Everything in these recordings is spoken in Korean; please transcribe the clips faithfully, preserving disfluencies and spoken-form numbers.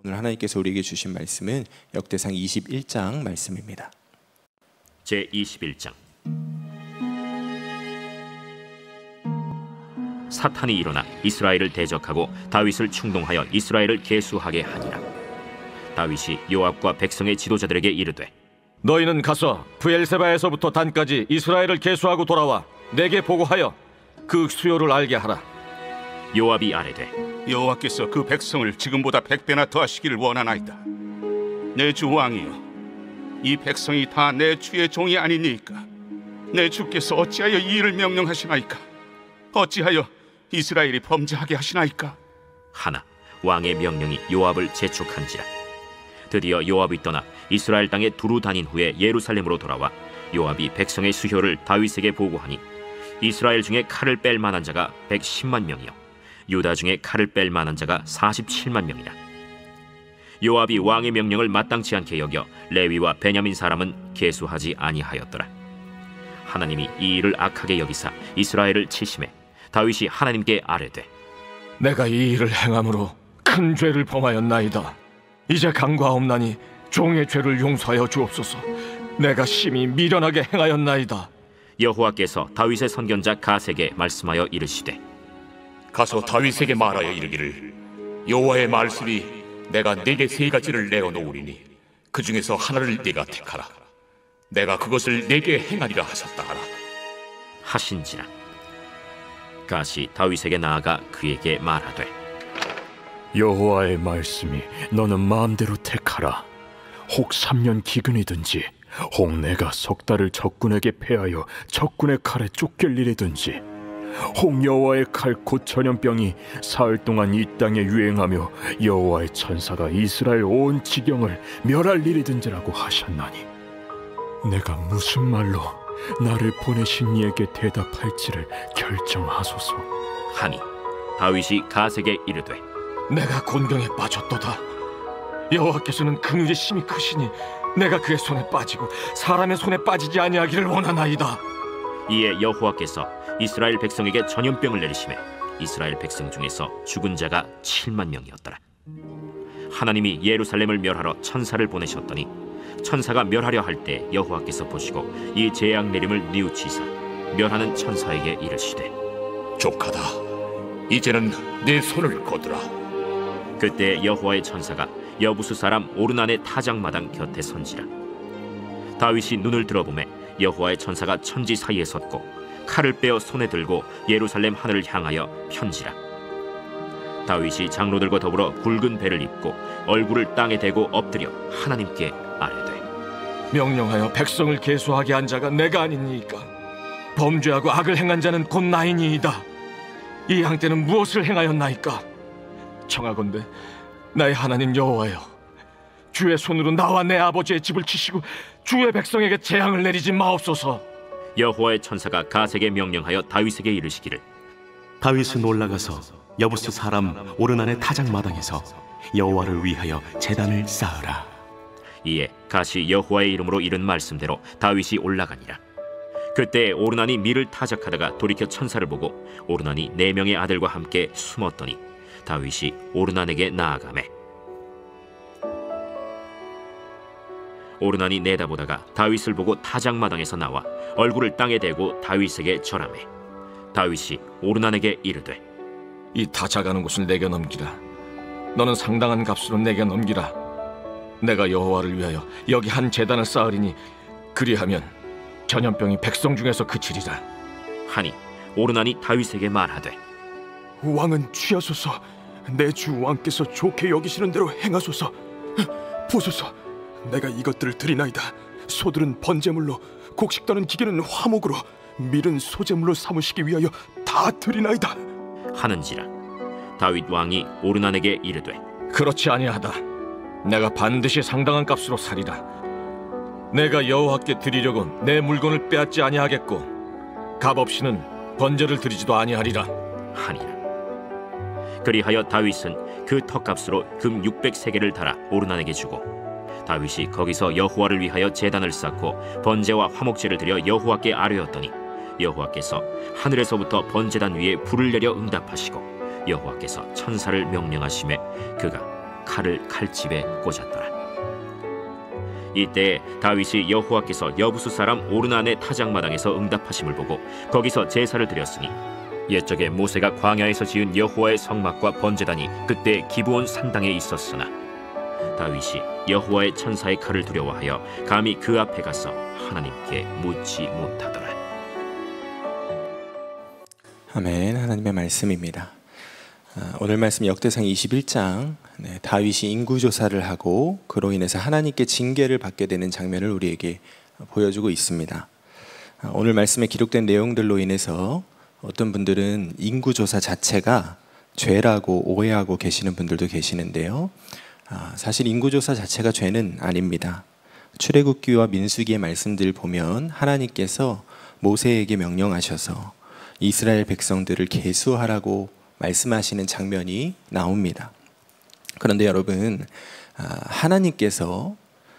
오늘 하나님께서 우리에게 주신 말씀은 역대상 이십일 장 말씀입니다. 제이십일 장. 사탄이 일어나 이스라엘을 대적하고 다윗을 충동하여 이스라엘을 계수하게 하니라. 다윗이 요압과 백성의 지도자들에게 이르되, 너희는 가서 브엘세바에서부터 단까지 이스라엘을 계수하고 돌아와 내게 보고하여 그 수요를 알게 하라. 요압이 아뢰되, 여호와께서 그 백성을 지금보다 백 배나 더하시기를 원하나이다. 내 주 왕이여, 이 백성이 다 내 주의 종이 아니니까 내 주께서 어찌하여 이 일을 명령하시나이까? 어찌하여 이스라엘이 범죄하게 하시나이까? 하나 왕의 명령이 요압을 재촉한지라. 드디어 요압이 떠나 이스라엘 땅에 두루 다닌 후에 예루살렘으로 돌아와 요압이 백성의 수효를 다윗에게 보고하니, 이스라엘 중에 칼을 뺄 만한 자가 백십만 명이요 유다 중에 칼을 뺄 만한 자가 사십칠만 명이라. 요압이 왕의 명령을 마땅치 않게 여겨 레위와 베냐민 사람은 계수하지 아니하였더라. 하나님이 이 일을 악하게 여기사 이스라엘을 치심해 다윗이 하나님께 아뢰되, 내가 이 일을 행함으로 큰 죄를 범하였나이다. 이제 간과하옵나니 종의 죄를 용서하여 주옵소서. 내가 심히 미련하게 행하였나이다. 여호와께서 다윗의 선견자 가세에게 말씀하여 이르시되, 가서 다윗에게 말하여 이르기를, 여호와의 말씀이 내가 네게 세 가지를 내어 놓으리니 그 중에서 하나를 네가 택하라. 내가 그것을 네게 행하리라 하셨다 하라. 하신지라. 가시 다윗에게 나아가 그에게 말하되, 여호와의 말씀이 너는 마음대로 택하라. 혹 삼 년 기근이든지 혹 내가 석 달을 적군에게 패하여 적군의 칼에 쫓길 일이든지 혹 여호와의 칼 곧 전염병이 사흘 동안 이 땅에 유행하며 여호와의 천사가 이스라엘 온 지경을 멸할 일이든지라고 하셨나니 내가 무슨 말로 나를 보내신 이에게 대답할지를 결정하소서 하니, 다윗이 가세에게 이르되, 내가 곤경에 빠졌도다. 여호와께서는 긍휼이 심히 크시니 내가 그의 손에 빠지고 사람의 손에 빠지지 아니하기를 원하나이다. 이에 여호와께서 이스라엘 백성에게 전염병을 내리심에 이스라엘 백성 중에서 죽은 자가 칠만 명이었더라. 하나님이 예루살렘을 멸하러 천사를 보내셨더니 천사가 멸하려 할 때 여호와께서 보시고 이 재앙 내림을 뉘우치사 멸하는 천사에게 이르시되, 족하다. 이제는 내 손을 거두라. 그때 여호와의 천사가 여부수 사람 오르난의 타작마당 곁에 선지라. 다윗이 눈을 들어보매 여호와의 천사가 천지 사이에 섰고 칼을 빼어 손에 들고 예루살렘 하늘을 향하여 편지라. 다윗이 장로들과 더불어 굵은 배를 입고 얼굴을 땅에 대고 엎드려 하나님께 아뢰되, 명령하여 백성을 계수하게 한 자가 내가 아니니까 범죄하고 악을 행한 자는 곧 나이니이다. 이 양떼는 무엇을 행하였나이까? 청하건대 나의 하나님 여호와여, 주의 손으로 나와 내 아버지의 집을 치시고 주의 백성에게 재앙을 내리지 마옵소서. 여호와의 천사가 가세에게 명령하여 다윗에게 이르시기를, 다윗은 올라가서 여부스 사람 오르난의 타작마당에서 여호와를 위하여 제단을 쌓으라. 이에 가시 여호와의 이름으로 이른 말씀대로 다윗이 올라가니라. 그때 오르난이 밀을 타작하다가 돌이켜 천사를 보고 오르난이 네 명의 아들과 함께 숨었더니 다윗이 오르난에게 나아가매 오르난이 내다보다가 다윗을 보고 타작마당에서 나와 얼굴을 땅에 대고 다윗에게 절하매 다윗이 오르난에게 이르되, 이 타작하는 곳을 내게 넘기라. 너는 상당한 값으로 내게 넘기라. 내가 여호와를 위하여 여기 한 제단을 쌓으리니 그리하면 전염병이 백성 중에서 그치리라. 하니 오르난이 다윗에게 말하되, 왕은 취하소서. 내 주 왕께서 좋게 여기시는 대로 행하소서. 보소서, 내가 이것들을 드리나이다. 소들은 번제물로, 곡식 떠는 기계는 화목으로, 밀은 소제물로 삼으시기 위하여 다 드리나이다 하는지라. 다윗 왕이 오르난에게 이르되, 그렇지 아니하다. 내가 반드시 상당한 값으로 사리라. 내가 여호와께 드리려고 내 물건을 빼앗지 아니하겠고 값 없이는 번제를 드리지도 아니하리라 하니라. 그리하여 다윗은 그 턱값으로 금 육백 세겔을 달아 오르난에게 주고 다윗이 거기서 여호와를 위하여 제단을 쌓고 번제와 화목제를 드려 여호와께 아뢰었더니 여호와께서 하늘에서부터 번제단 위에 불을 내려 응답하시고 여호와께서 천사를 명령하심에 그가 칼을 칼집에 꽂았더라. 이때 다윗이 여호와께서 여부수 사람 오르난의 타작마당에서 응답하심을 보고 거기서 제사를 드렸으니 옛적에 모세가 광야에서 지은 여호와의 성막과 번제단이 그때 기브온 산당에 있었으나 다윗이 여호와의 천사의 칼을 두려워하여 감히 그 앞에 가서 하나님께 묻지 못하더라. 아멘. 하나님의 말씀입니다. 오늘 말씀 역대상 이십일 장, 네, 다윗이 인구조사를 하고 그로 인해서 하나님께 징계를 받게 되는 장면을 우리에게 보여주고 있습니다. 오늘 말씀에 기록된 내용들로 인해서 어떤 분들은 인구조사 자체가 죄라고 오해하고 계시는 분들도 계시는데요, 사실 인구조사 자체가 죄는 아닙니다. 출애굽기와 민수기의 말씀들 보면 하나님께서 모세에게 명령하셔서 이스라엘 백성들을 계수하라고 말씀하시는 장면이 나옵니다. 그런데 여러분, 하나님께서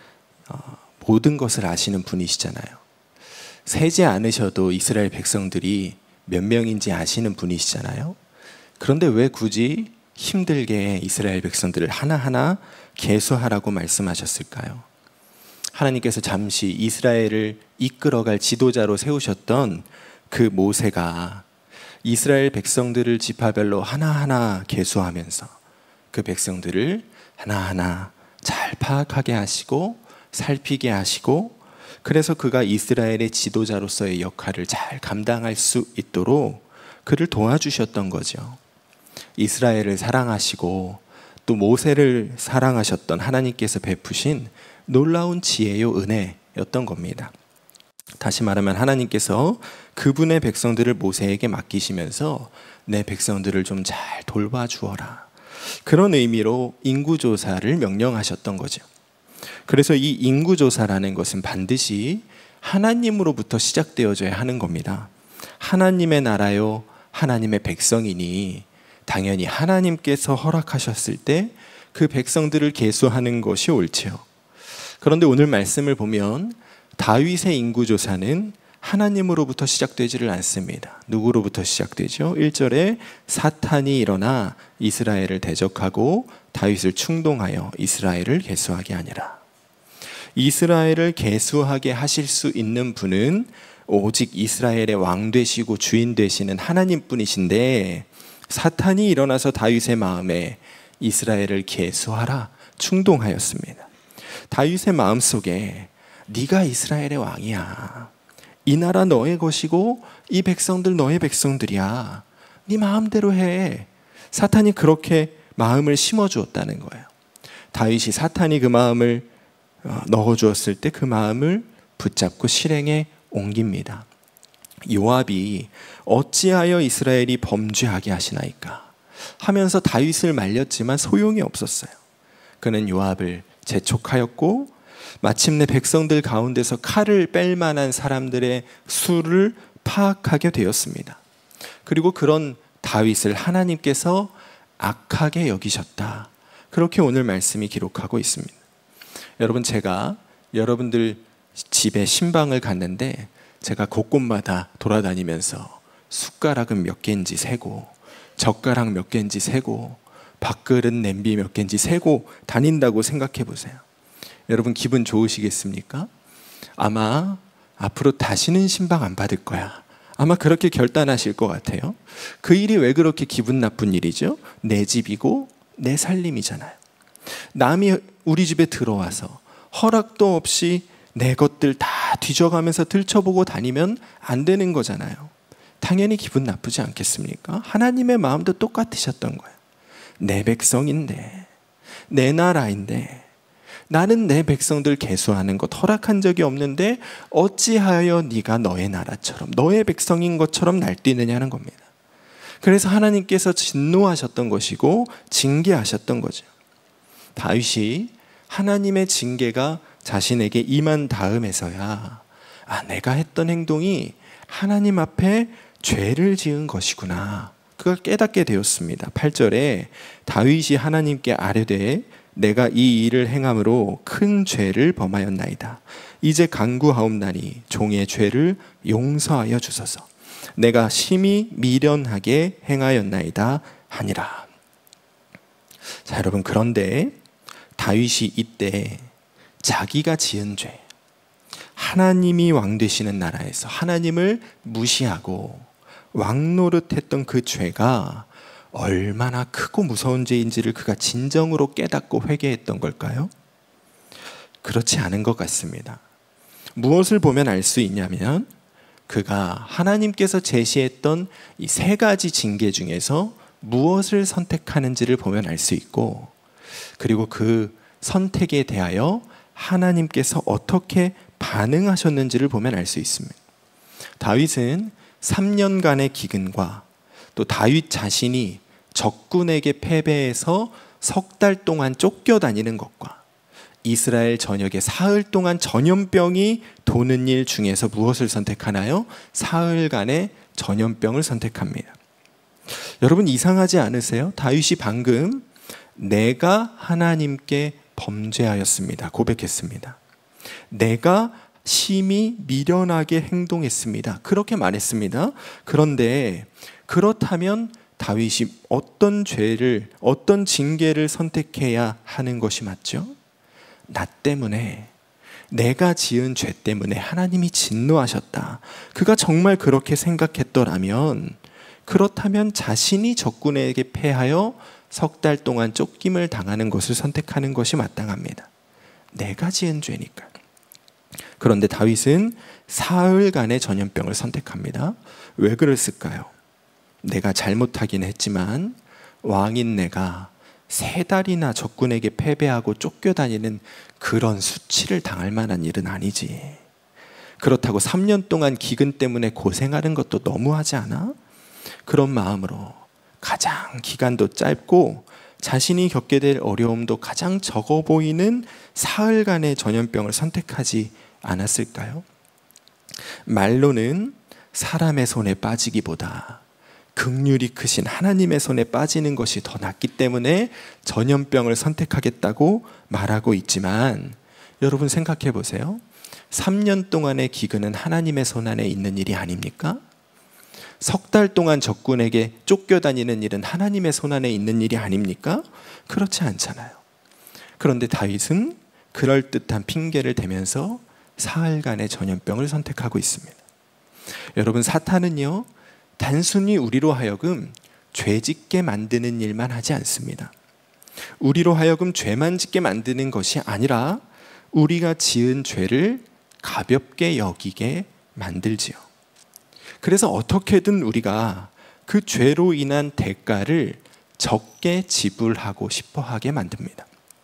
모든 것을 아시는 분이시잖아요. 세지 않으셔도 이스라엘 백성들이 몇 명인지 아시는 분이시잖아요. 그런데 왜 굳이 힘들게 이스라엘 백성들을 하나하나 계수하라고 말씀하셨을까요? 하나님께서 잠시 이스라엘을 이끌어갈 지도자로 세우셨던 그 모세가 이스라엘 백성들을 지파별로 하나하나 계수하면서 그 백성들을 하나하나 잘 파악하게 하시고 살피게 하시고, 그래서 그가 이스라엘의 지도자로서의 역할을 잘 감당할 수 있도록 그를 도와주셨던 거죠. 이스라엘을 사랑하시고 또 모세를 사랑하셨던 하나님께서 베푸신 놀라운 지혜요 은혜였던 겁니다. 다시 말하면 하나님께서 그분의 백성들을 모세에게 맡기시면서 내 백성들을 좀 잘 돌봐주어라, 그런 의미로 인구조사를 명령하셨던 거죠. 그래서 이 인구조사라는 것은 반드시 하나님으로부터 시작되어져야 하는 겁니다. 하나님의 나라요 하나님의 백성이니 당연히 하나님께서 허락하셨을 때 그 백성들을 계수하는 것이 옳지요. 그런데 오늘 말씀을 보면 다윗의 인구조사는 하나님으로부터 시작되지를 않습니다. 누구로부터 시작되죠? 일 절에 사탄이 일어나 이스라엘을 대적하고 다윗을 충동하여 이스라엘을 계수하게 하니라. 이스라엘을 계수하게 하실 수 있는 분은 오직 이스라엘의 왕 되시고 주인 되시는 하나님뿐이신데, 사탄이 일어나서 다윗의 마음에 이스라엘을 계수하라 충동하였습니다. 다윗의 마음속에 네가 이스라엘의 왕이야, 이 나라 너의 것이고 이 백성들 너의 백성들이야, 네 마음대로 해. 사탄이 그렇게 마음을 심어주었다는 거예요. 다윗이 사탄이 그 마음을 넣어주었을 때 그 마음을 붙잡고 실행에 옮깁니다. 요압이 어찌하여 이스라엘이 범죄하게 하시나이까 하면서 다윗을 말렸지만 소용이 없었어요. 그는 요압을 재촉하였고 마침내 백성들 가운데서 칼을 뺄 만한 사람들의 수를 파악하게 되었습니다. 그리고 그런 다윗을 하나님께서 악하게 여기셨다, 그렇게 오늘 말씀이 기록하고 있습니다. 여러분, 제가 여러분들 집에 신방을 갔는데 제가 곳곳마다 돌아다니면서 숟가락은 몇 개인지 세고 젓가락 몇 개인지 세고 밥그릇 냄비 몇 개인지 세고 다닌다고 생각해 보세요. 여러분 기분 좋으시겠습니까? 아마 앞으로 다시는 신방 안 받을 거야, 아마 그렇게 결단하실 것 같아요. 그 일이 왜 그렇게 기분 나쁜 일이죠? 내 집이고 내 살림이잖아요. 남이 우리 집에 들어와서 허락도 없이 내 것들 다 뒤져가면서 들춰보고 다니면 안 되는 거잖아요. 당연히 기분 나쁘지 않겠습니까? 하나님의 마음도 똑같으셨던 거예요. 내 백성인데, 내 나라인데, 나는 내 백성들 계수하는 것 허락한 적이 없는데 어찌하여 네가 너의 나라처럼 너의 백성인 것처럼 날뛰느냐는 겁니다. 그래서 하나님께서 진노하셨던 것이고 징계하셨던 거죠. 다윗이 하나님의 징계가 자신에게 임한 다음에서야 아, 내가 했던 행동이 하나님 앞에 죄를 지은 것이구나, 그걸 깨닫게 되었습니다. 팔 절에 다윗이 하나님께 아뢰되 내가 이 일을 행함으로 큰 죄를 범하였나이다. 이제 간구하옵나니 종의 죄를 용서하여 주소서. 내가 심히 미련하게 행하였나이다 하니라. 자, 여러분, 그런데 다윗이 이때 자기가 지은 죄, 하나님이 왕 되시는 나라에서 하나님을 무시하고 왕 노릇했던 그 죄가 얼마나 크고 무서운 죄인지를 그가 진정으로 깨닫고 회개했던 걸까요? 그렇지 않은 것 같습니다. 무엇을 보면 알 수 있냐면 그가 하나님께서 제시했던 이 세 가지 징계 중에서 무엇을 선택하는지를 보면 알 수 있고, 그리고 그 선택에 대하여 하나님께서 어떻게 반응하셨는지를 보면 알 수 있습니다. 다윗은 삼 년간의 기근과 또 다윗 자신이 적군에게 패배해서 석 달 동안 쫓겨다니는 것과 이스라엘 전역에 사흘 동안 전염병이 도는 일 중에서 무엇을 선택하나요? 사흘간의 전염병을 선택합니다. 여러분, 이상하지 않으세요? 다윗이 방금 내가 하나님께 범죄하였습니다 고백했습니다. 내가 심히 미련하게 행동했습니다 그렇게 말했습니다. 그런데 그렇다면 다윗이 어떤 죄를, 어떤 징계를 선택해야 하는 것이 맞죠? 나 때문에, 내가 지은 죄 때문에 하나님이 진노하셨다. 그가 정말 그렇게 생각했더라면, 그렇다면 자신이 적군에게 패하여 석 달 동안 쫓김을 당하는 것을 선택하는 것이 마땅합니다. 내가 지은 죄니까. 그런데 다윗은 사흘간의 전염병을 선택합니다. 왜 그랬을까요? 내가 잘못하긴 했지만 왕인 내가 세 달이나 적군에게 패배하고 쫓겨다니는 그런 수치를 당할 만한 일은 아니지. 그렇다고 삼 년 동안 기근 때문에 고생하는 것도 너무하지 않아? 그런 마음으로 가장 기간도 짧고 자신이 겪게 될 어려움도 가장 적어 보이는 사흘간의 전염병을 선택하지 않았을까요? 말로는 사람의 손에 빠지기보다 긍휼이 크신 하나님의 손에 빠지는 것이 더 낫기 때문에 전염병을 선택하겠다고 말하고 있지만, 여러분 생각해 보세요. 삼 년 동안의 기근은 하나님의 손 안에 있는 일이 아닙니까? 석 달 동안 적군에게 쫓겨다니는 일은 하나님의 손 안에 있는 일이 아닙니까? 그렇지 않잖아요. 그런데 다윗은 그럴듯한 핑계를 대면서 사흘간의 전염병을 선택하고 있습니다. 여러분, 사탄은요 단순히 우리로 하여금 죄 짓게 만드는 일만 하지 않습니다. 우리로 하여금 죄만 짓게 만드는 것이 아니라 우리가 지은 죄를 가볍게 여기게 만들지요. 그래서 어떻게든 우리가 그 죄로 인한 대가를 적게 지불하고 싶어 하게 만듭니다.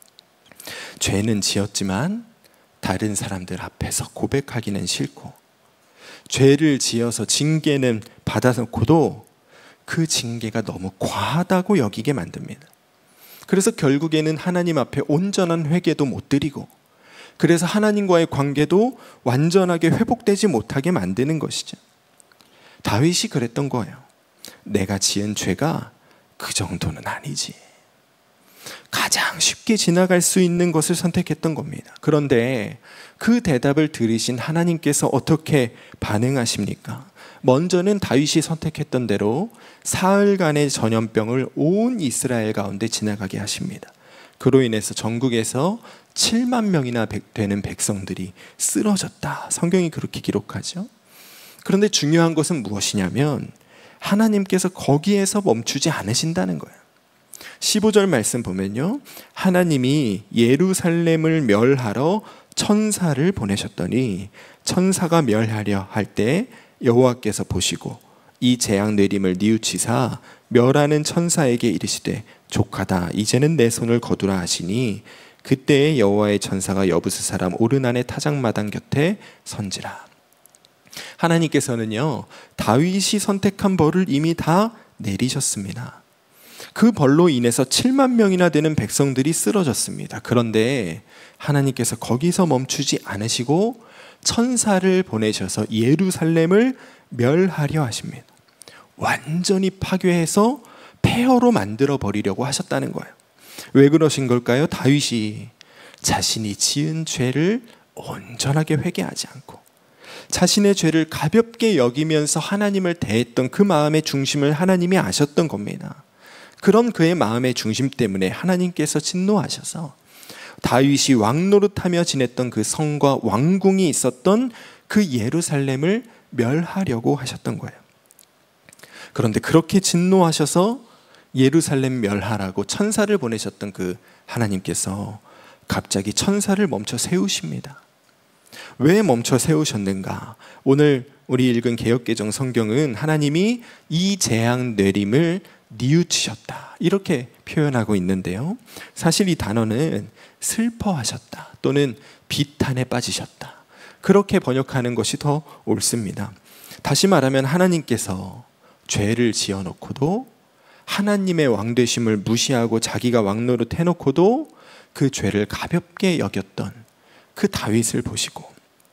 죄는 지었지만 다른 사람들 앞에서 고백하기는 싫고, 죄를 지어서 징계는 받아놓고도 그 징계가 너무 과하다고 여기게 만듭니다. 그래서 결국에는 하나님 앞에 온전한 회개도 못 드리고, 그래서 하나님과의 관계도 완전하게 회복되지 못하게 만드는 것이죠. 다윗이 그랬던 거예요. 내가 지은 죄가 그 정도는 아니지. 가장 쉽게 지나갈 수 있는 것을 선택했던 겁니다. 그런데 그 대답을 들으신 하나님께서 어떻게 반응하십니까? 먼저는 다윗이 선택했던 대로 사흘간의 전염병을 온 이스라엘 가운데 지나가게 하십니다. 그로 인해서 전국에서 칠만 명이나 되는 백성들이 쓰러졌다. 성경이 그렇게 기록하죠. 그런데 중요한 것은 무엇이냐면 하나님께서 거기에서 멈추지 않으신다는 거예요. 십오 절 말씀 보면요, 하나님이 예루살렘을 멸하러 천사를 보내셨더니 천사가 멸하려 할 때 여호와께서 보시고 이 재앙 내림을 뉘우치사 멸하는 천사에게 이르시되 족하다, 이제는 내 손을 거두라 하시니 그때에 여호와의 천사가 여부스 사람 오르난의 타작마당 곁에 선지라. 하나님께서는요 다윗이 선택한 벌을 이미 다 내리셨습니다. 그 벌로 인해서 칠만 명이나 되는 백성들이 쓰러졌습니다. 그런데 하나님께서 거기서 멈추지 않으시고 천사를 보내셔서 예루살렘을 멸하려 하십니다. 완전히 파괴해서 폐허로 만들어 버리려고 하셨다는 거예요. 왜 그러신 걸까요? 다윗이 자신이 지은 죄를 온전하게 회개하지 않고 자신의 죄를 가볍게 여기면서 하나님을 대했던 그 마음의 중심을 하나님이 아셨던 겁니다. 그런 그의 마음의 중심 때문에 하나님께서 진노하셔서 다윗이 왕노릇하며 지냈던 그 성과 왕궁이 있었던 그 예루살렘을 멸하려고 하셨던 거예요. 그런데 그렇게 진노하셔서 예루살렘 멸하라고 천사를 보내셨던 그 하나님께서 갑자기 천사를 멈춰 세우십니다. 왜 멈춰 세우셨는가? 오늘 우리 읽은 개역개정 성경은 하나님이 이 재앙 내림을 뉘우치셨다 이렇게 표현하고 있는데요, 사실 이 단어는 슬퍼하셨다 또는 비탄에 빠지셨다 그렇게 번역하는 것이 더 옳습니다. 다시 말하면 하나님께서 죄를 지어놓고도, 하나님의 왕되심을 무시하고 자기가 왕노릇 해놓고도 그 죄를 가볍게 여겼던 그 다윗을 보시고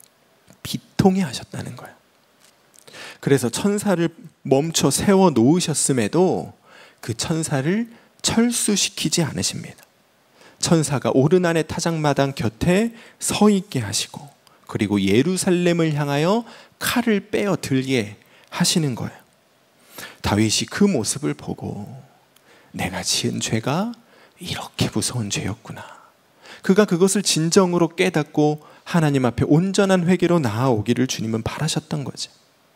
비통해 하셨다는 거예요. 그래서 천사를 멈춰 세워 놓으셨음에도 그 천사를 철수시키지 않으십니다. 천사가 오르난의 타작마당 곁에 서 있게 하시고, 그리고 예루살렘을 향하여 칼을 빼어 들게 하시는 거예요. 다윗이 그 모습을 보고 내가 지은 죄가 이렇게 무서운 죄였구나, 그가 그것을 진정으로 깨닫고 하나님 앞에 온전한 회개로 나아오기를 주님은 바라셨던 거죠.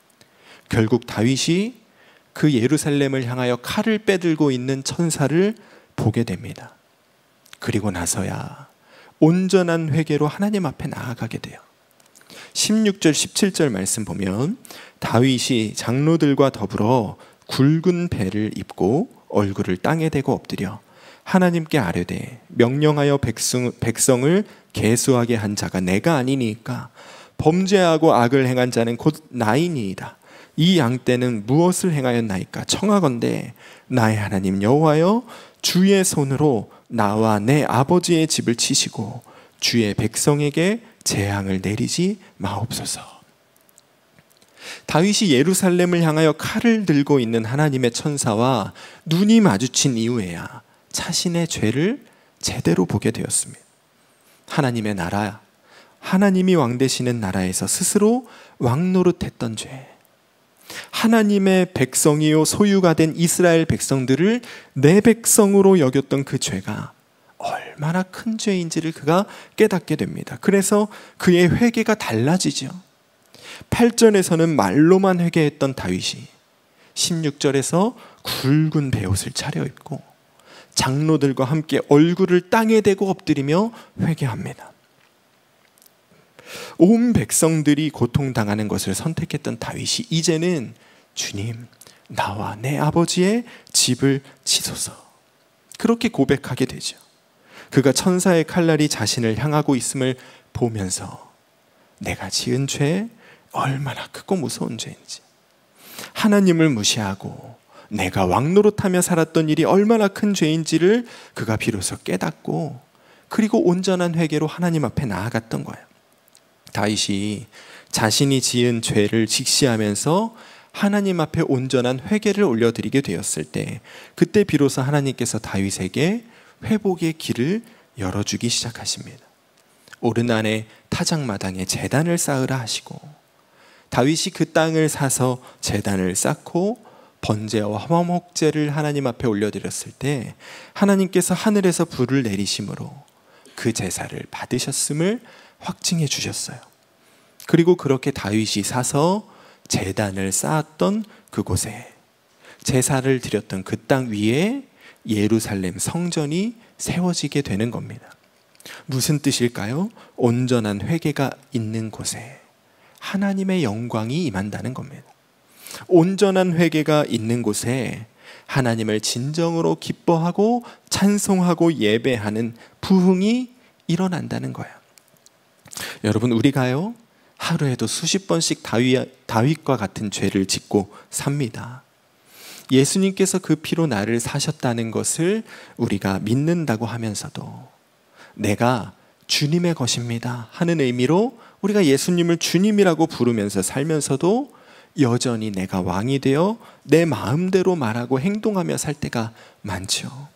결국 다윗이 그 예루살렘을 향하여 칼을 빼들고 있는 천사를 보게 됩니다. 그리고 나서야 온전한 회개로 하나님 앞에 나아가게 돼요. 십육 절 십칠 절 말씀 보면 다윗이 장로들과 더불어 굵은 배를 입고 얼굴을 땅에 대고 엎드려 하나님께 아뢰되 명령하여 백성, 백성을 계수하게 한 자가 내가 아니니까 범죄하고 악을 행한 자는 곧 나이니이다. 이 양떼는 무엇을 행하였나이까? 청하건대 나의 하나님 여호와여, 주의 손으로 나와 내 아버지의 집을 치시고 주의 백성에게 재앙을 내리지 마옵소서. 다윗이 예루살렘을 향하여 칼을 들고 있는 하나님의 천사와 눈이 마주친 이후에야 자신의 죄를 제대로 보게 되었습니다. 하나님의 나라, 하나님이 왕 되시는 나라에서 스스로 왕노릇했던 죄, 하나님의 백성이요 소유가 된 이스라엘 백성들을 내 백성으로 여겼던 그 죄가 얼마나 큰 죄인지를 그가 깨닫게 됩니다. 그래서 그의 회개가 달라지죠. 팔 절에서는 말로만 회개했던 다윗이 십육 절에서 굵은 베옷을 차려입고 장로들과 함께 얼굴을 땅에 대고 엎드리며 회개합니다. 온 백성들이 고통당하는 것을 선택했던 다윗이 이제는 주님, 나와 내 아버지의 집을 치소서, 그렇게 고백하게 되죠. 그가 천사의 칼날이 자신을 향하고 있음을 보면서 내가 지은 죄 얼마나 크고 무서운 죄인지, 하나님을 무시하고 내가 왕노릇하며 살았던 일이 얼마나 큰 죄인지를 그가 비로소 깨닫고, 그리고 온전한 회개로 하나님 앞에 나아갔던 거예요. 다윗이 자신이 지은 죄를 직시하면서 하나님 앞에 온전한 회개를 올려드리게 되었을 때, 그때 비로소 하나님께서 다윗에게 회복의 길을 열어주기 시작하십니다. 오르난의 타작마당에 제단을 쌓으라 하시고, 다윗이 그 땅을 사서 제단을 쌓고 번제와 화목제를 하나님 앞에 올려드렸을 때 하나님께서 하늘에서 불을 내리심으로 그 제사를 받으셨음을 확증해 주셨어요. 그리고 그렇게 다윗이 사서 제단을 쌓았던 그곳에, 제사를 드렸던 그 땅 위에 예루살렘 성전이 세워지게 되는 겁니다. 무슨 뜻일까요? 온전한 회개가 있는 곳에 하나님의 영광이 임한다는 겁니다. 온전한 회개가 있는 곳에 하나님을 진정으로 기뻐하고 찬송하고 예배하는 부흥이 일어난다는 거예요. 여러분, 우리가요 하루에도 수십 번씩 다윗, 다윗과 같은 죄를 짓고 삽니다. 예수님께서 그 피로 나를 사셨다는 것을 우리가 믿는다고 하면서도 내가 주님의 것입니다 하는 의미로 우리가 예수님을 주님이라고 부르면서 살면서도 여전히 내가 왕이 되어 내 마음대로 말하고 행동하며 살 때가 많죠.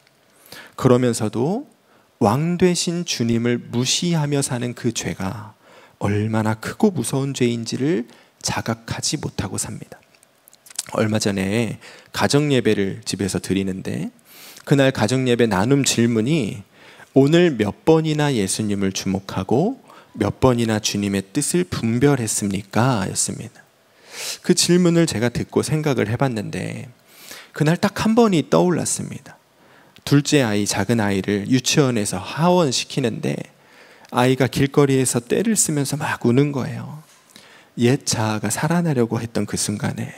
그러면서도 왕 되신 주님을 무시하며 사는 그 죄가 얼마나 크고 무서운 죄인지를 자각하지 못하고 삽니다. 얼마 전에 가정예배를 집에서 드리는데 그날 가정예배 나눔 질문이 오늘 몇 번이나 예수님을 주목하고 몇 번이나 주님의 뜻을 분별했습니까? 였습니다. 그 질문을 제가 듣고 생각을 해봤는데 그날 딱 한 번이 떠올랐습니다. 둘째 아이, 작은 아이를 유치원에서 하원시키는데 아이가 길거리에서 떼를 쓰면서 막 우는 거예요. 옛 자아가 살아나려고 했던 그 순간에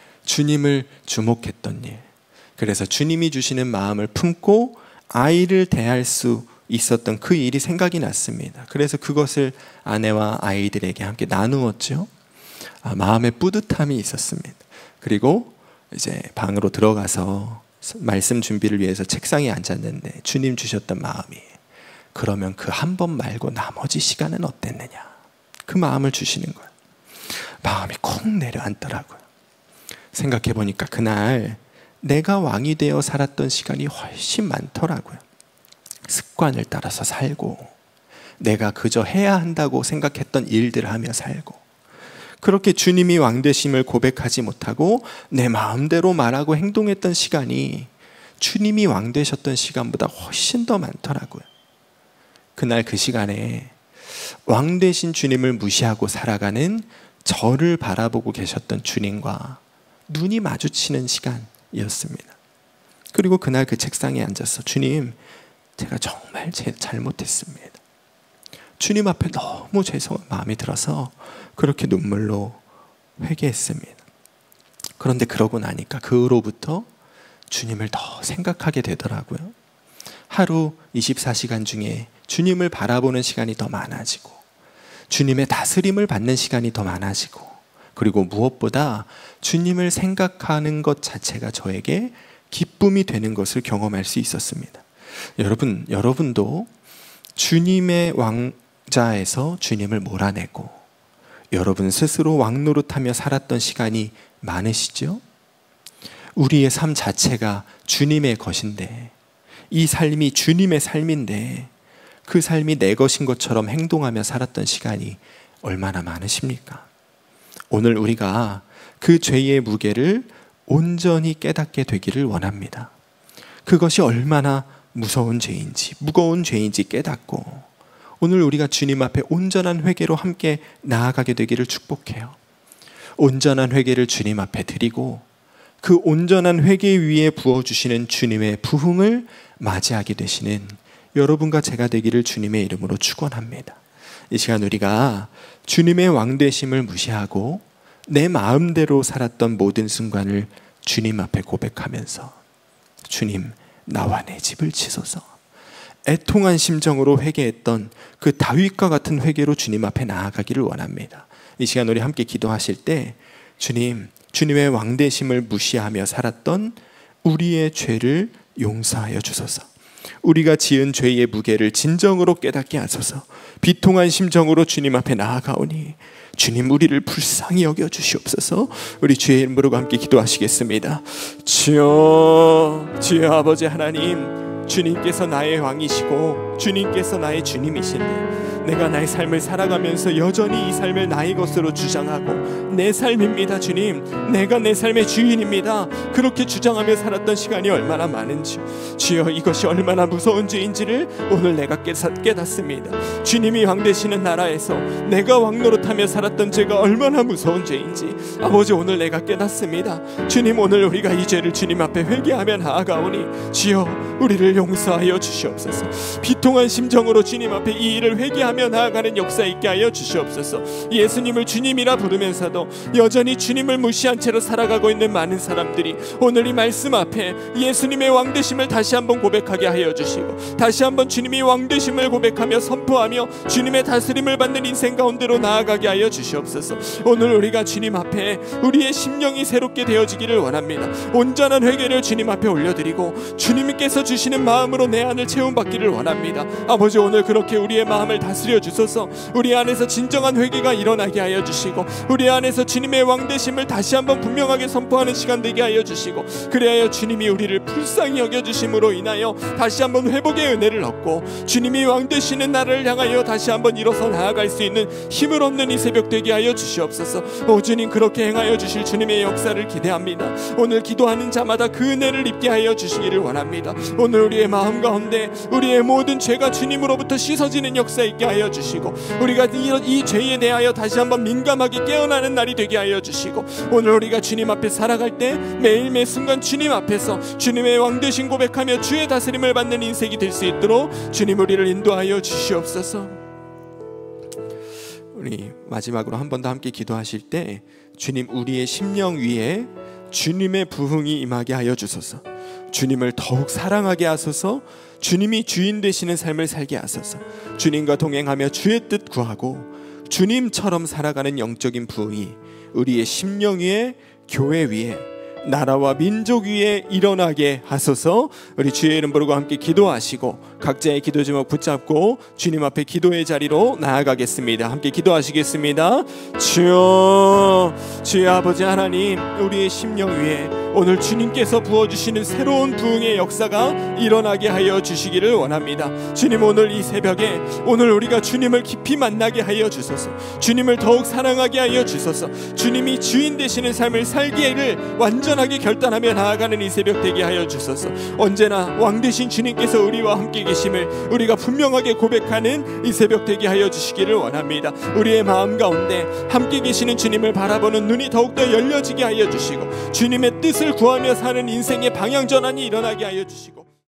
주님을 주목했던 일, 그래서 주님이 주시는 마음을 품고 아이를 대할 수 있었던 그 일이 생각이 났습니다. 그래서 그것을 아내와 아이들에게 함께 나누었죠. 아, 마음에 뿌듯함이 있었습니다. 그리고 이제 방으로 들어가서 말씀 준비를 위해서 책상에 앉았는데 주님 주셨던 마음이, 그러면 그 한 번 말고 나머지 시간은 어땠느냐, 그 마음을 주시는 거예요. 마음이 콕 내려앉더라고요. 생각해 보니까 그날 내가 왕이 되어 살았던 시간이 훨씬 많더라고요. 습관을 따라서 살고, 내가 그저 해야 한다고 생각했던 일들을 하며 살고, 그렇게 주님이 왕되심을 고백하지 못하고 내 마음대로 말하고 행동했던 시간이 주님이 왕되셨던 시간보다 훨씬 더 많더라고요. 그날 그 시간에 왕되신 주님을 무시하고 살아가는 저를 바라보고 계셨던 주님과 눈이 마주치는 시간이었습니다. 그리고 그날 그 책상에 앉아서 주님, 제가 정말 제 잘못했습니다. 주님 앞에 너무 죄송한 마음이 들어서 그렇게 눈물로 회개했습니다. 그런데 그러고 나니까 그 후로부터 주님을 더 생각하게 되더라고요. 하루 이십사 시간 중에 주님을 바라보는 시간이 더 많아지고, 주님의 다스림을 받는 시간이 더 많아지고, 그리고 무엇보다 주님을 생각하는 것 자체가 저에게 기쁨이 되는 것을 경험할 수 있었습니다. 여러분, 여러분도 주님의 왕자에서 주님을 몰아내고 여러분 스스로 왕노릇하며 살았던 시간이 많으시죠? 우리의 삶 자체가 주님의 것인데, 이 삶이 주님의 삶인데 그 삶이 내 것인 것처럼 행동하며 살았던 시간이 얼마나 많으십니까? 오늘 우리가 그 죄의 무게를 온전히 깨닫게 되기를 원합니다. 그것이 얼마나 무서운 죄인지, 무거운 죄인지 깨닫고 오늘 우리가 주님 앞에 온전한 회개로 함께 나아가게 되기를 축복해요. 온전한 회개를 주님 앞에 드리고 그 온전한 회개 위에 부어주시는 주님의 부흥을 맞이하게 되시는 여러분과 제가 되기를 주님의 이름으로 축원합니다. 이 시간 우리가 주님의 왕되심을 무시하고 내 마음대로 살았던 모든 순간을 주님 앞에 고백하면서, 주님, 나와 내 집을 치소서, 애통한 심정으로 회개했던 그 다윗과 같은 회개로 주님 앞에 나아가기를 원합니다. 이 시간 우리 함께 기도하실 때 주님, 주님의 왕되심을 무시하며 살았던 우리의 죄를 용서하여 주소서. 우리가 지은 죄의 무게를 진정으로 깨닫게 하소서. 비통한 심정으로 주님 앞에 나아가오니 주님, 우리를 불쌍히 여겨 주시옵소서. 우리 주의 이름으로 함께 기도하시겠습니다. 주여, 주여 아버지 하나님, 주님께서 나의 왕이시고 주님께서 나의 주님이신데 내가 나의 삶을 살아가면서 여전히 이 삶을 나의 것으로 주장하고, 내 삶입니다 주님, 내가 내 삶의 주인입니다, 그렇게 주장하며 살았던 시간이 얼마나 많은지, 주여 이것이 얼마나 무서운 죄인지를 오늘 내가 깨닫습니다. 주님이 왕되시는 나라에서 내가 왕노릇하며 살았던 죄가 얼마나 무서운 죄인지 아버지 오늘 내가 깨닫습니다. 주님, 오늘 우리가 이 죄를 주님 앞에 회개하며 나아가오니 주여 우리를 용서하여 주시옵소서. 비통한 심정으로 주님 앞에 이 일을 회개하며 나아가는 역사 있게 하여 주시옵소서. 예수님을 주님이라 부르면서도 여전히 주님을 무시한 채로 살아가고 있는 많은 사람들이 오늘 이 말씀 앞에 예수님의 왕되심을 다시 한번 고백하게 하여 주시고, 다시 한번 주님이 왕되심을 고백하며 선포하며 주님의 다스림을 받는 인생 가운데로 나아가게 하여 주시옵소서. 오늘 우리가 주님 앞에 우리의 심령이 새롭게 되어지기를 원합니다. 온전한 회개를 주님 앞에 올려드리고 주님께서 주시는 마음으로 내 안을 채움받기를 원합니다. 아버지, 오늘 그렇게 우리의 마음을 다스려 주소서. 우리 안에서 진정한 회개가 일어나게 하여 주시고, 우리 안에서 주님의 왕되심을 다시 한번 분명하게 선포하는 시간 되게 하여 주시고, 그래야 주님이 우리를 불쌍히 여겨주심으로 인하여 다시 한번 회복의 은혜를 얻고 주님이 왕되시는 나라를 향하여 다시 한번 일어서 나아갈 수 있는 힘을 얻는 이 새벽 되게 하여 주시옵소서. 오 주님, 그렇게 행하여 주실 주님의 역사를 기대합니다. 오늘 기도하는 자마다 그 은혜를 입게 하여 주시기를 원합니다. 오늘 우리의 마음 가운데 우리의 모든 죄가 주님으로부터 씻어지는 역사 있게 하여 주시고, 우리가 이, 이 죄에 대하여 다시 한번 민감하게 깨어나는 날이 되게 하여 주시고, 오늘 우리가 주님 앞에 살아갈 때 매일 매 순간 주님 앞에서 주님의 왕되신 고백하며 주의 다스림을 받는 인생이 될 수 있도록 주님 우리를 인도하여 주시옵소서. 우리 마지막으로 한 번 더 함께 기도하실 때 주님 우리의 심령 위에 주님의 부흥이 임하게 하여 주소서. 주님을 더욱 사랑하게 하소서. 주님이 주인 되시는 삶을 살게 하소서. 주님과 동행하며 주의 뜻 구하고 주님처럼 살아가는 영적인 부흥이 우리의 심령 위에, 교회 위에, 나라와 민족 위에 일어나게 하소서. 우리 주의 이름 부르고 함께 기도하시고 각자의 기도 제목 붙잡고 주님 앞에 기도의 자리로 나아가겠습니다. 함께 기도하시겠습니다. 주여, 주의 아버지 하나님, 우리의 심령 위에 오늘 주님께서 부어주시는 새로운 부흥의 역사가 일어나게 하여 주시기를 원합니다. 주님, 오늘 이 새벽에 오늘 우리가 주님을 깊이 만나게 하여 주소서. 주님을 더욱 사랑하게 하여 주소서. 주님이 주인 되시는 삶을 살기를 완전하게 결단하며 나아가는 이 새벽 되게 하여 주소서. 언제나 왕 되신 주님께서 우리와 함께 계심을 우리가 분명하게 고백하는 이 새벽 되게 하여 주시기를 원합니다. 우리의 마음 가운데 함께 계시는 주님을 바라보는 눈이 더욱더 열려지게 하여 주시고, 주님의 뜻을 구하며 사는 인생의 방향 전환이 일어나게 하여 주시고,